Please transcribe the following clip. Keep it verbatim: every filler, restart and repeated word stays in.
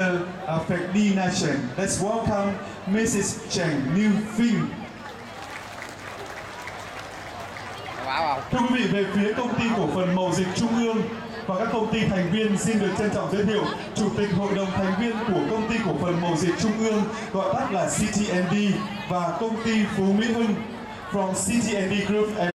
Affect D Nation. Let's welcome Missus Cheng New Phim. Thưa quý vị, về phía công ty cổ phần Mậu Dịch Trung ương và các công ty thành viên xin được trân trọng giới thiệu Chủ tịch Hội đồng thành viên của công ty cổ phần Mậu Dịch Trung ương, gọi tắt là C T N D, và công ty Phú Mỹ Hưng from C T N D Group.